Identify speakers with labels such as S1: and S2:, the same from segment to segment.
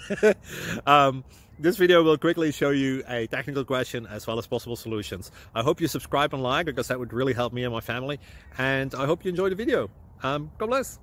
S1: This video will quickly show you a technical question as well as possible solutions. I hope you subscribe and like, because that would really help me and my family. And I hope you enjoy the video. God bless.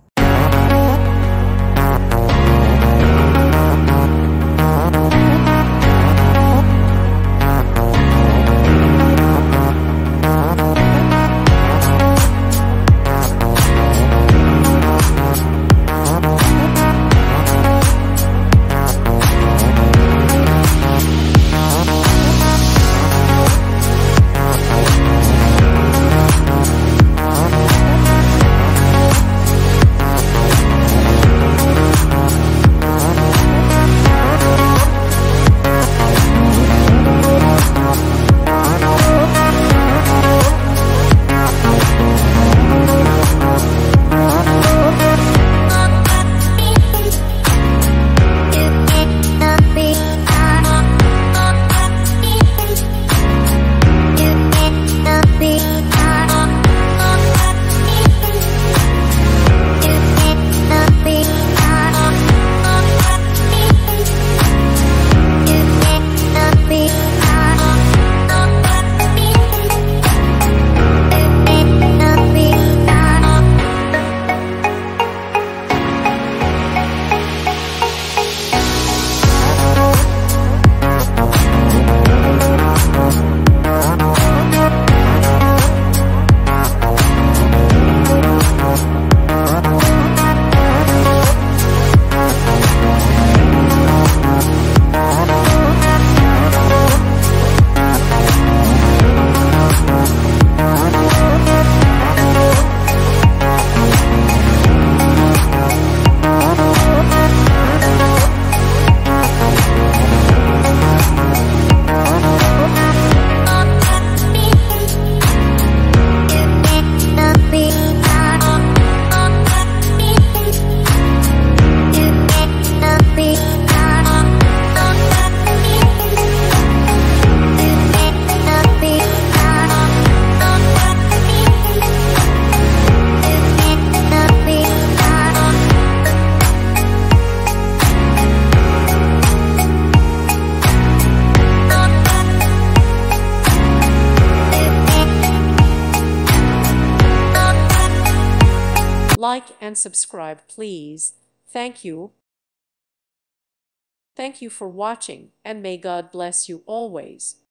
S2: Like and subscribe, please. Thank you. Thank you for watching, and may God bless you always.